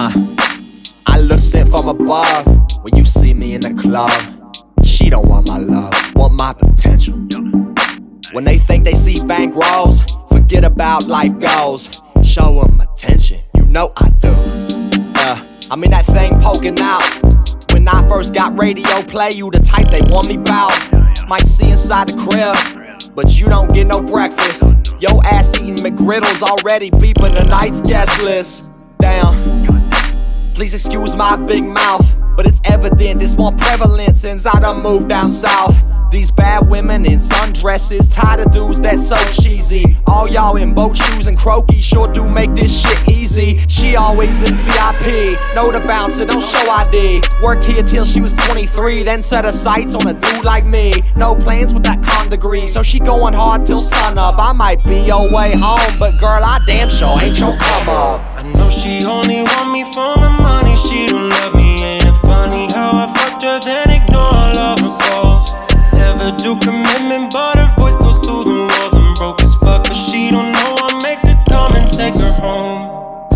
I look sent from above when you see me in the club. She don't want my love, want my potential. When they think they see bankrolls, forget about life goals. Show them attention, you know I do. I mean that thing poking out. When I first got radio play, you the type they want me bout. Might see inside the crib, but you don't get no breakfast. Yo ass eating McGriddles already beeping the night's guest list. Damn, please excuse my big mouth, but it's evident it's more prevalent since I done moved down south. These bad women in sundresses, tired of dudes that's so cheesy. All y'all in boat shoes and croaky sure do make this shit easy. She always in VIP, know the bouncer, don't show ID. Worked here till she was 23, then set her sights on a dude like me. No plans with that con degree, so she going hard till sun up. I might be your way home, but girl, I damn sure ain't your come up. I know she only want me for my money, she don't love me. Ain't it funny how I fucked her then ignore all of her calls? Never do commitment, but her voice goes through the walls. I'm broke as fuck, but she don't know I'll make her come and take her home.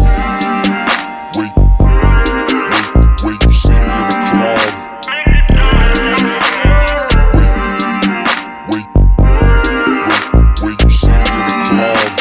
Wait, you see me in the club. Wait, you see me in the club.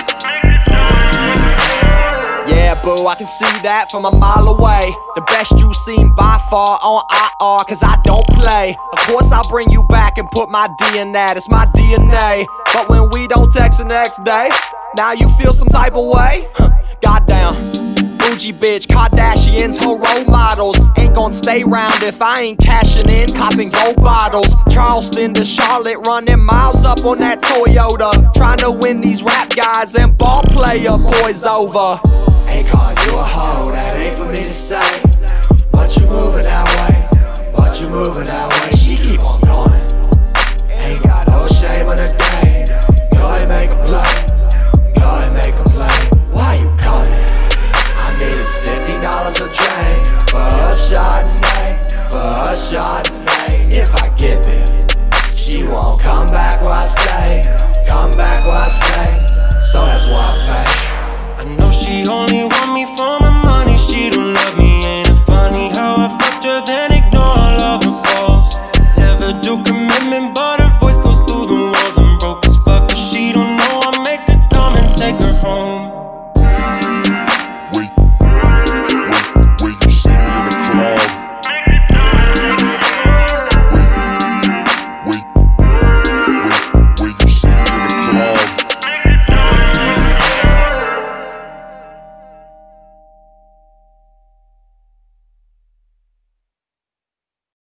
Yeah, boo, I can see that from a mile away. The best you seen by far on IR, cause I don't play. Of course I'll bring you back and put my D in that, it's my DNA. But when we don't text the next day, now you feel some type of way? Goddamn, bougie bitch, Kardashians, her role models. Ain't gon' stay round if I ain't cashing in, copping gold bottles. Charleston to Charlotte, running miles up on that Toyota. Trying to win these rap guys and ball player boys over. Ain't calling you a hoe, that ain't for me to say. But you moving that way, but you moving that way. She keep on going, ain't got no shame in the game. Go ahead, make a play, go ahead, make a play. Why you coming? I mean it's $15 a drink for a Chardonnay, for a Chardonnay. If I get there, she won't come back where I stay, come back where I stay. So that's why